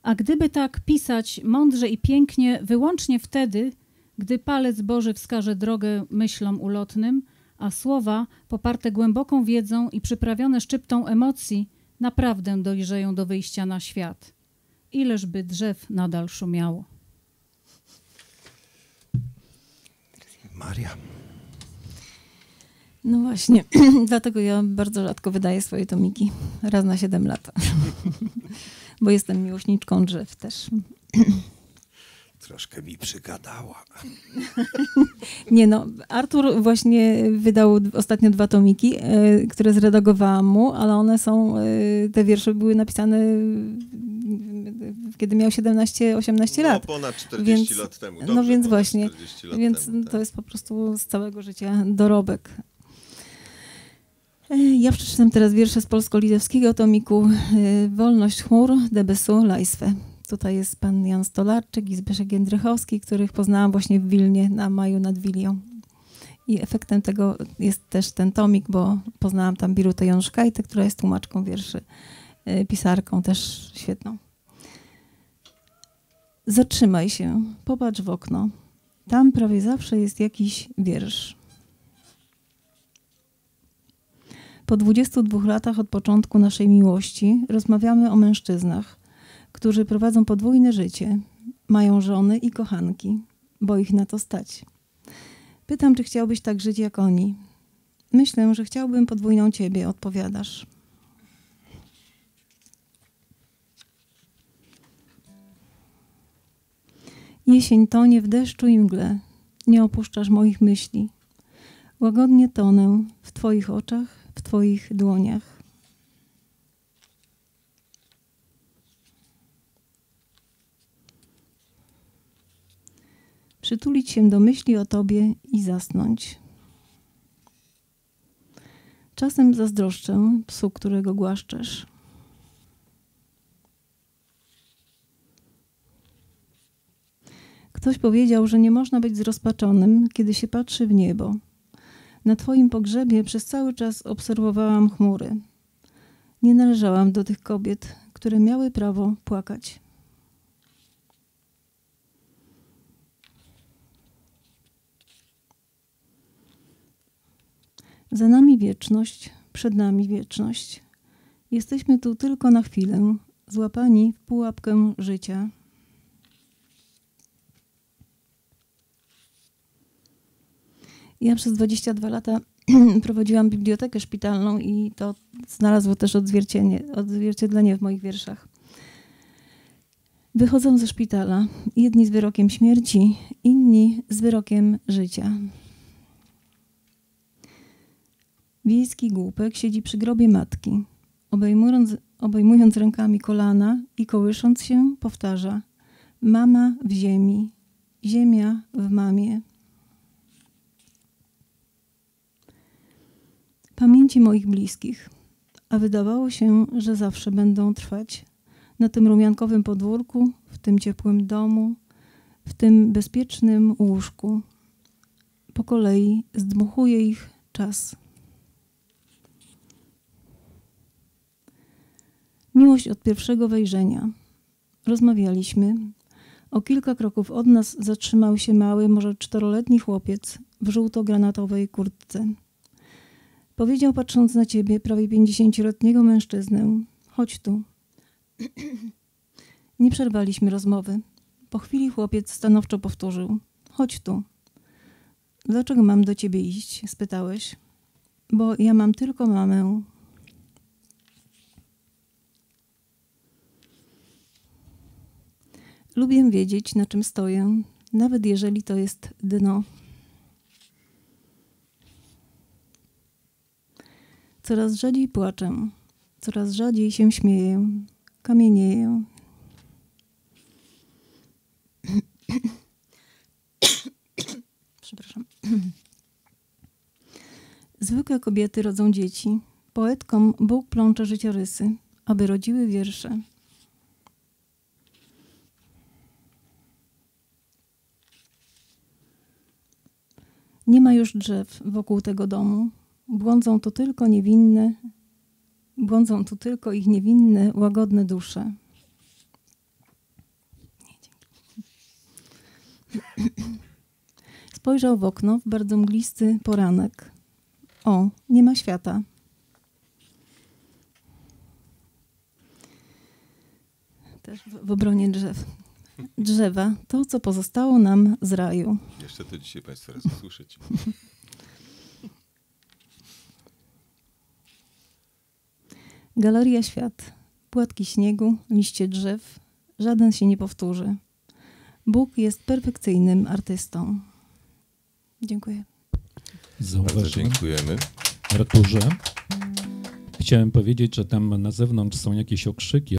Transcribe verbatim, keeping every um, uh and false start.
A gdyby tak pisać mądrze i pięknie, wyłącznie wtedy, gdy palec Boży wskaże drogę myślom ulotnym, a słowa, poparte głęboką wiedzą i przyprawione szczyptą emocji, naprawdę dojrzeją do wyjścia na świat. Ileżby drzew nadal szumiało. Maria. No właśnie, dlatego ja bardzo rzadko wydaję swoje tomiki. Raz na siedem lat. Bo jestem miłośniczką drzew też. Troszkę mi przygadała. Nie no, Artur właśnie wydał ostatnio dwa tomiki, y, które zredagowałam mu, ale one są, y, te wiersze były napisane y, kiedy miał siedemnaście osiemnaście lat. No ponad czterdzieści więc, lat temu. no Dobrze, więc właśnie, lat więc temu, tak. To jest po prostu z całego życia dorobek. Ja przeczytam teraz wiersze z polsko-litewskiego tomiku Wolność chmur, debesu, lajswe. Tutaj jest pan Jan Stolarczyk i Zbyszek Jędrychowski, których poznałam właśnie w Wilnie na Maju nad Wilią. I efektem tego jest też ten tomik, bo poznałam tam Birutę Jąszkajtę, która jest tłumaczką wierszy, pisarką też świetną. Zatrzymaj się, popatrz w okno. Tam prawie zawsze jest jakiś wiersz. Po dwudziestu dwóch latach od początku naszej miłości rozmawiamy o mężczyznach, którzy prowadzą podwójne życie, mają żony i kochanki, bo ich na to stać. Pytam, czy chciałbyś tak żyć jak oni. Myślę, że chciałbym podwójną ciebie, odpowiadasz. Jesień tonie w deszczu i mgle, nie opuszczasz moich myśli. Łagodnie tonę w twoich oczach, w twoich dłoniach. Przytulić się do myśli o tobie i zasnąć. Czasem zazdroszczę psu, którego głaszczesz. Ktoś powiedział, że nie można być zrozpaczonym, kiedy się patrzy w niebo. Na twoim pogrzebie przez cały czas obserwowałam chmury. Nie należałam do tych kobiet, które miały prawo płakać. Za nami wieczność, przed nami wieczność. Jesteśmy tu tylko na chwilę, złapani w pułapkę życia. Ja przez dwadzieścia dwa lata prowadziłam bibliotekę szpitalną i to znalazło też odzwierciedlenie, odzwierciedlenie w moich wierszach. Wychodzą ze szpitala, jedni z wyrokiem śmierci, inni z wyrokiem życia. Wiejski głupek siedzi przy grobie matki, obejmując, obejmując rękami kolana i kołysząc się powtarza: mama w ziemi, ziemia w mamie. Pamięci moich bliskich, a wydawało się, że zawsze będą trwać na tym rumiankowym podwórku, w tym ciepłym domu, w tym bezpiecznym łóżku. Po kolei zdmuchuje ich czas. Miłość od pierwszego wejrzenia. Rozmawialiśmy. O kilka kroków od nas zatrzymał się mały, może czteroletni chłopiec w żółto-granatowej kurtce. Powiedział, patrząc na ciebie, prawie pięćdziesięcioletniego mężczyznę: chodź tu. Nie przerwaliśmy rozmowy. Po chwili chłopiec stanowczo powtórzył: chodź tu. Dlaczego mam do ciebie iść? Spytałeś. Bo ja mam tylko mamę. Lubię wiedzieć, na czym stoję, nawet jeżeli to jest dno. Coraz rzadziej płaczę, coraz rzadziej się śmieję, kamienieję. Przepraszam. Zwykłe kobiety rodzą dzieci. Poetkom Bóg plącze życiorysy, aby rodziły wiersze. Nie ma już drzew wokół tego domu. Błądzą tu tylko niewinne, błądzą tu tylko ich niewinne, łagodne dusze. Spojrzał w okno w bardzo mglisty poranek. O, nie ma świata. Też w, w obronie drzew. Drzewa, to co pozostało nam z raju. Jeszcze to dzisiaj Państwo raz usłyszeć. Galeria Świat. Płatki śniegu, liście drzew. Żaden się nie powtórzy. Bóg jest perfekcyjnym artystą. Dziękuję. Bardzo Zauważyłem. dziękujemy. Arturze, chciałem powiedzieć, że tam na zewnątrz są jakieś okrzyki,